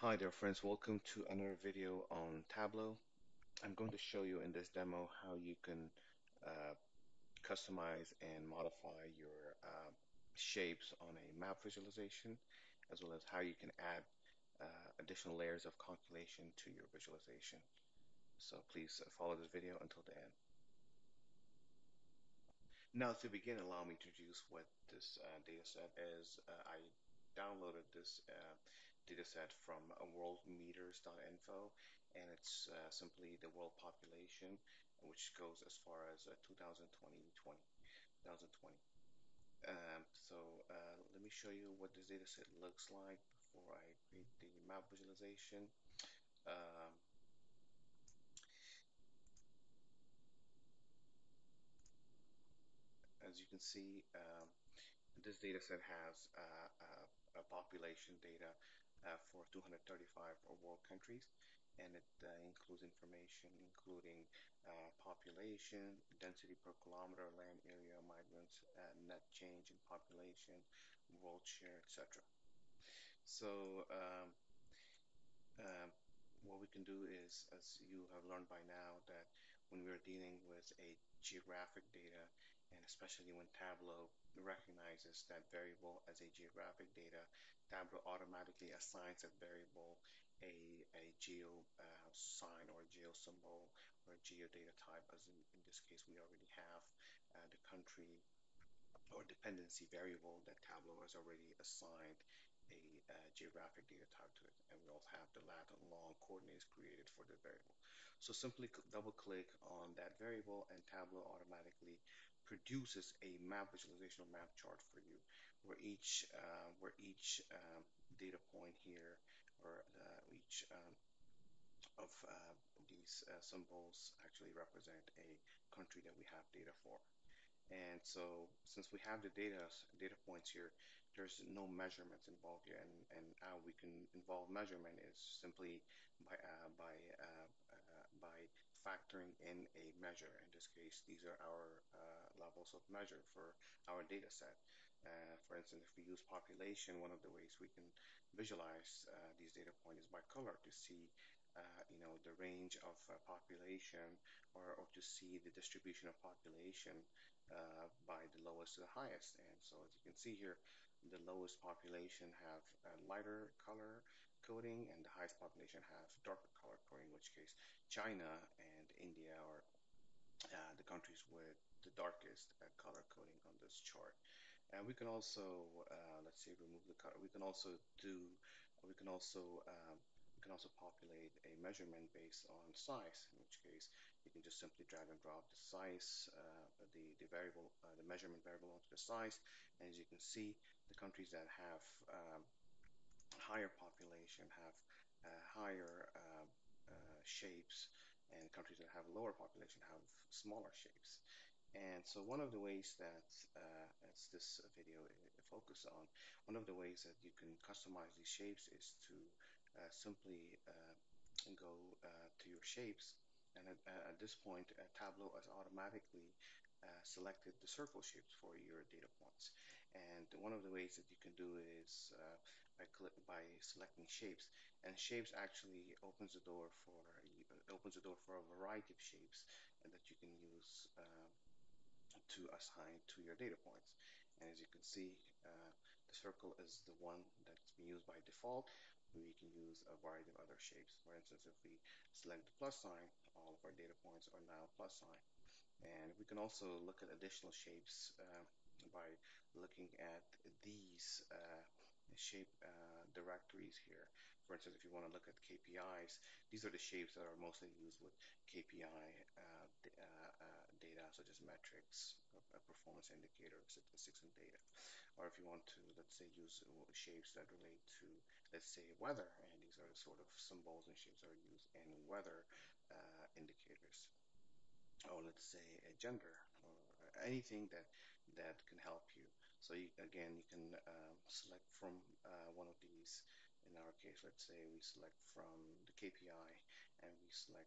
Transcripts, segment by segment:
Hi there friends, welcome to another video on Tableau. I'm going to show you in this demo how you can uh, customize and modify your shapes on a map visualization, as well as how you can add additional layers of calculation to your visualization. So please follow this video until the end. Now, to begin, allow me to introduce what this data set is. I downloaded this data set from worldmeters.info, and it's simply the world population, which goes as far as 2020. Let me show you what this data set looks like before I create the map visualization. Um, as you can see, this data set has a population data for 235 world countries, and it includes information including population, density per kilometer, land area, migrants, net change in population, world share, etc. So um, what we can do is, as you have learned by now, that when we're dealing with a geographic data, and especially when Tableau recognizes that variable as a geographic data, Tableau automatically assigns that variable a geo sign or a geo symbol or a geo data type, as in this case we already have the country or dependency variable that Tableau has already assigned a geographic data type to it, and we also have the lat and long coordinates created for the variable. So simply double click on that variable, and Tableau automatically produces a map visualization or map chart for you, where each data point here, or each of these symbols actually represent a country that we have data for. And so since we have the data points here, there's no measurements involved here, and how we can involve measurement is simply by factoring in a measure. In this case, these are our levels of measure for our data set. For instance, if we use population, one of the ways we can visualize these data points is by color to see the range of population, or to see the distribution of population by the lowest to the highest. And so as you can see here, the lowest population have a lighter color coding, and the highest population have darker color coding, in which case China and India are the countries with the darkest color coding on this chart. And we can also, let's say, remove the color. We can also, we can also populate a measurement based on size, in which case you can just simply drag and drop the size, the variable, the measurement variable onto the size. And as you can see, the countries that have higher population have higher shapes, and countries that have lower population have smaller shapes. And so one of the ways that, as this video focus on, one of the ways that you can customize these shapes is to simply go to your shapes. And at this point, Tableau has automatically selected the circle shapes for your data points. And one of the ways that you can do it is by selecting shapes. And shapes actually opens the door for a variety of shapes that you can use to assign to your data points. And as you can see, the circle is the one that's being used by default. We can use a variety of other shapes. For instance, if we select the plus sign, all of our data points are now plus sign. And we can also look at additional shapes by looking at these shape directories here. For instance, if you want to look at KPIs, these are the shapes that are mostly used with KPI data, such as metrics, performance indicators, statistics, and data. Or if you want to, let's say, use shapes that relate to, let's say, weather, and these are the sort of symbols and shapes that are used in weather indicators, or let's say a gender, or anything that can help you. So again, you can select from one of these. In our case, let's say we select from the KPI, and we select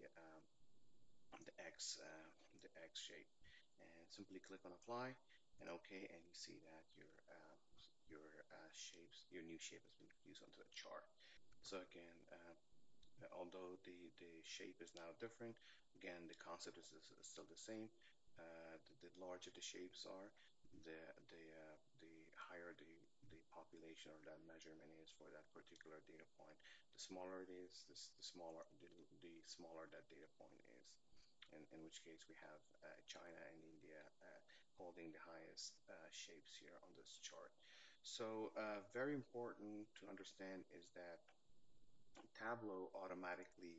the X shape, and simply click on apply and OK, and you see that your shapes, your new shape has been fused onto the chart. So again, although the shape is now different, again, the concept is still the same. The larger the shapes are, the the higher the population or that measurement is for that particular data point. The smaller it is, the smaller that data point is. In which case we have China and India holding the highest shapes here on this chart. So very important to understand is that Tableau automatically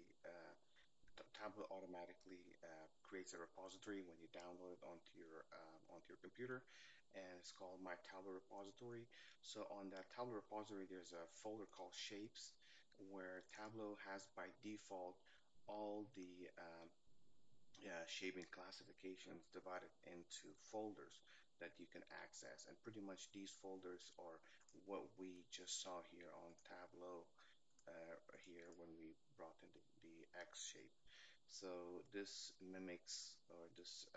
creates a repository when you download it onto your computer, and it's called My Tableau Repository. So on that Tableau repository, there's a folder called Shapes, where Tableau has by default all the shaping classifications divided into folders that you can access, and pretty much these folders are what we just saw here on Tableau here when we brought in the X shape. So this mimics or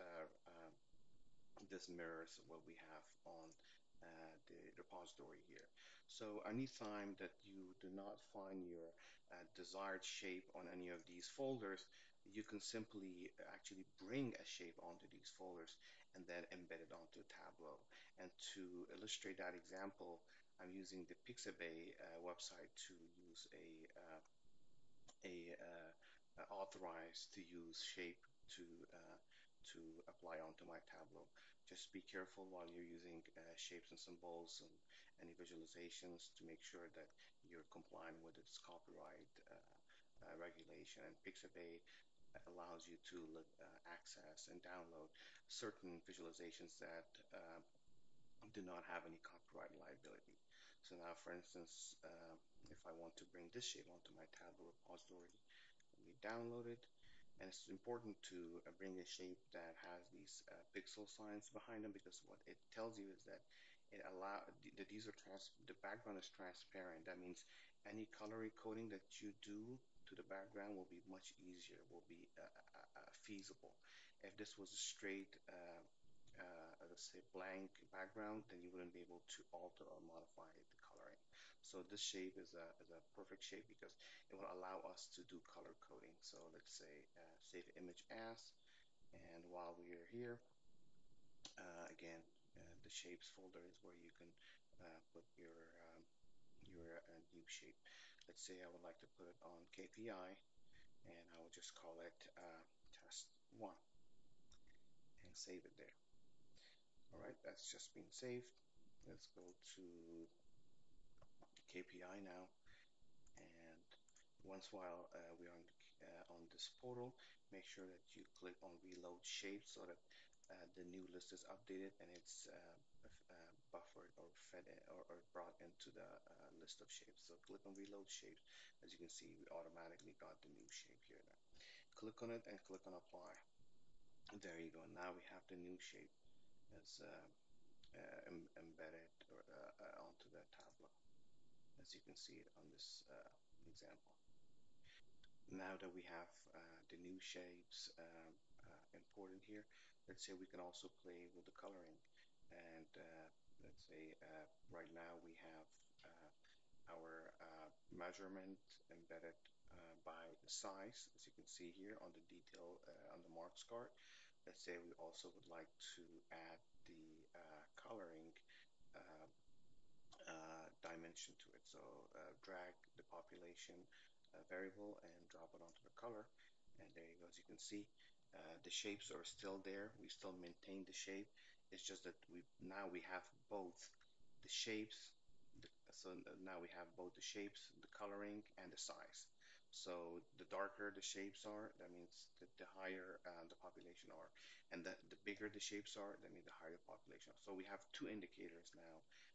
this mirrors what we have on the repository here. So anytime that you do not find your desired shape on any of these folders, you can simply actually bring a shape onto these folders and then embed it onto Tableau. And to illustrate that example, I'm using the Pixabay website to use a authorized to use shape to uh, to apply onto my Tableau. Just be careful while you're using shapes and symbols and any visualizations to make sure that you're complying with its copyright regulation. And Pixabay allows you to access and download certain visualizations that do not have any copyright liability. So now, for instance, if I want to bring this shape onto my Tableau repository, we download it, and it's important to bring a shape that has these pixel signs behind them, because what it tells you is that it allow that these are the background is transparent. That means any color coding that you do to the background will be much easier, will be feasible. If this was a straight let's say blank background, then you wouldn't be able to alter or modify the coloring. So this shape is a perfect shape because it will allow us to do color coding. So let's say save image as, and while we are here, again, the shapes folder is where you can put your new shape. Let's say I would like to put it on KPI, and I will just call it test one and save it there. All right, that's just been saved. Let's go to KPI now, and once while we're on this portal, make sure that you click on reload shape so that the new list is updated and it's buffered or fed in, or brought into the list of shapes. So click on reload shapes. As you can see, we automatically got the new shape here now. Click on it and click on apply. There you go. Now we have the new shape as embedded onto the Tableau, as you can see it on this example. Now that we have the new shapes imported here, let's say we can also play with the coloring. And let's say right now we have our measurement embedded by the size, as you can see here on the detail on the marks card. Let's say we also would like to add the coloring uh, dimension to it. So drag the population variable and drop it onto the color. And there you go. As you can see, the shapes are still there. We still maintain the shape. It's just that we have both the shapes. So now we have both the shapes, the coloring, and the size. So the darker the shapes are, that means that the higher the population are, and the bigger the shapes are, that means the higher the population. So we have two indicators now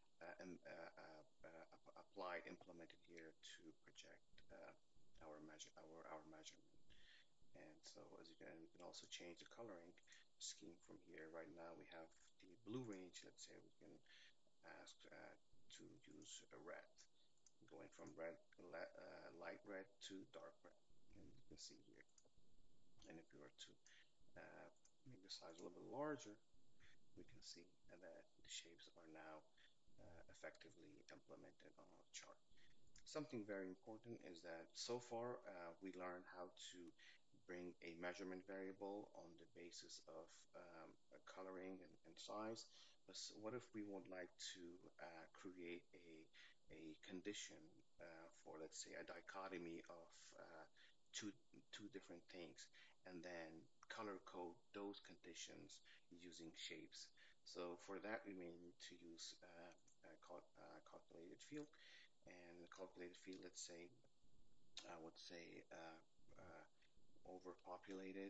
applied, implemented here to project our measurement. And so as you can, we can also change the coloring scheme from here. Right now we have the blue range. Let's say we can ask to use a red, going from light red to dark red. And you can see here. And if we were to make the size a little bit larger, we can see that the shapes are now effectively implemented on our chart. Something very important is that so far we learned how to bring a measurement variable on the basis of coloring and size. But what if we would like to create a condition for, let's say, a dichotomy of two, two different things, and then color code those conditions using shapes? So for that, we may need to use calculated field. And the calculated field, let's say, I would say overpopulated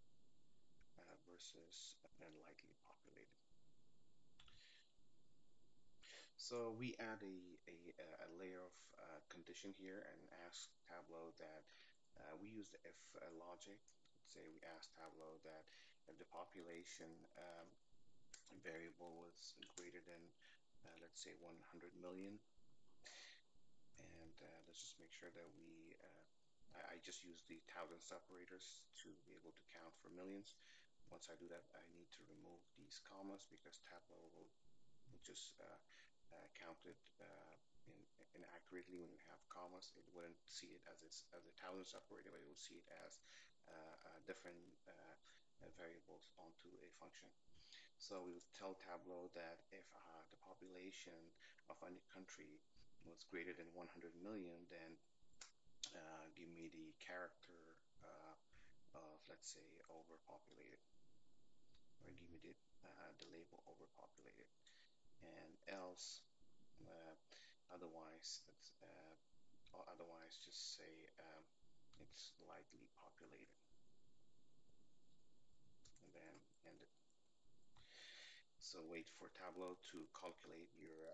versus lightly populated. So we add a layer of condition here and ask Tableau that we use the if logic. Let's say we ask Tableau that if the population variable was greater than, let's say, 100 million, and let's just make sure that I just use the thousand separators to be able to count for millions. Once I do that, I need to remove these commas because Tableau will just count it inaccurately when you have commas. It wouldn't see it as a thousand separator, but it will see it as different variables onto a function. So we would tell Tableau that if the population of any country was greater than 100 million, then give me the character of, let's say, overpopulated, or give me the label overpopulated, and else uh, otherwise, or otherwise just say it's lightly populated, and then end it. So wait for Tableau to calculate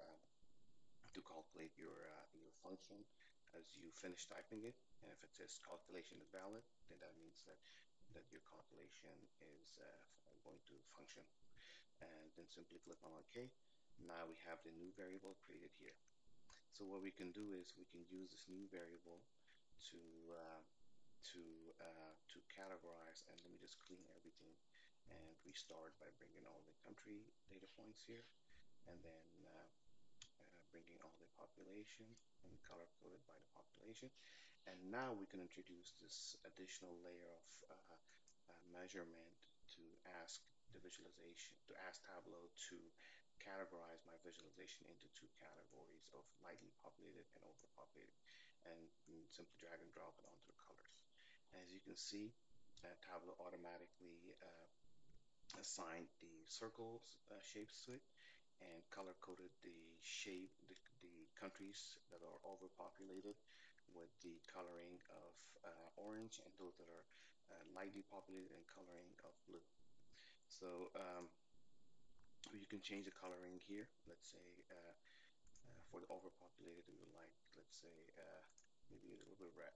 your function as you finish typing it. And if it says calculation is valid, then that means that your calculation is going to function. And then simply click on OK. Now we have the new variable created here. So what we can do is we can use this new variable to uh, to categorize. And let me just clean everything and restart by bringing all the country data points here, and then bringing all the population and color coded by the population. And now we can introduce this additional layer of measurement to ask the visualization, to ask Tableau to categorize my visualization into two categories of lightly populated and overpopulated, and simply drag and drop it onto the colors. As you can see, Tableau automatically assigned the circles shapes to it and color coded the countries that are overpopulated with the coloring of orange, and those that are lightly populated and coloring of blue. So you can change the coloring here. Let's say for the overpopulated, we would like, let's say, maybe a little bit red.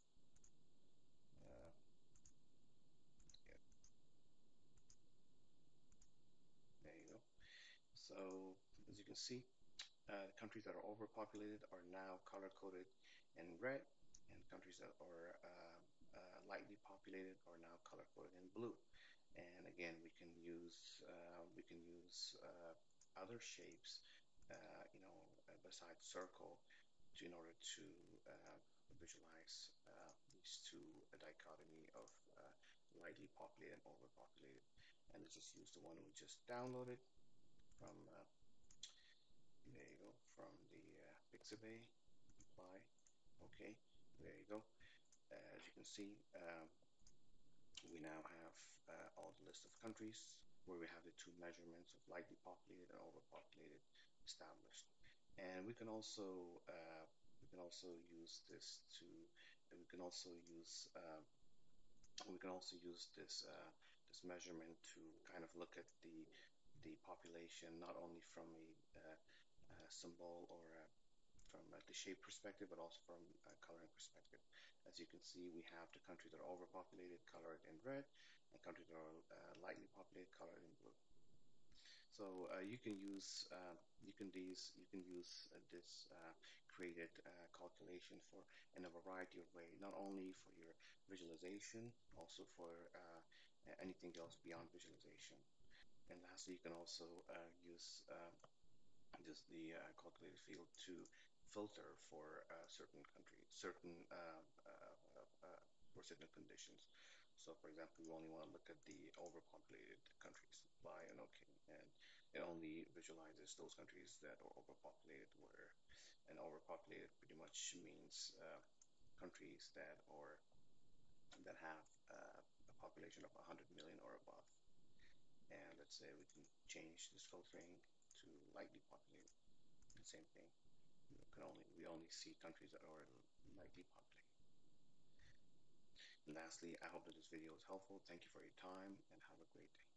Uh, yeah, there you go. So as you can see, countries that are overpopulated are now color coded in red, and countries that are lightly populated are now color coded in blue. And again, we can use other shapes, besides circle, in order to visualize these two dichotomy of lightly populated and overpopulated. And let's just use the one we just downloaded from there you go, from the Pixabay. Apply. Okay, there you go. As you can see, we now have all the list of countries where we have the two measurements of lightly populated and overpopulated established. And we can also use this to we can also use this measurement to kind of look at the population not only from a symbol or from the shape perspective, but also from a coloring perspective. As you can see, we have the countries that are overpopulated colored in red, and countries that are lightly populated colored in blue. So you can use this created calculation for in a variety of ways, not only for your visualization, also for anything else beyond visualization. And lastly, you can also use just the calculated field to filter for certain countries, certain for certain conditions. So, for example, we only want to look at the overpopulated countries, apply an OK, and it only visualizes those countries that are overpopulated, where and overpopulated pretty much means countries that have a population of 100 million or above. And let's say we can change this filtering to lightly populated. The same thing. We only see countries that are lightly populated. And lastly, I hope that this video was helpful. Thank you for your time and have a great day.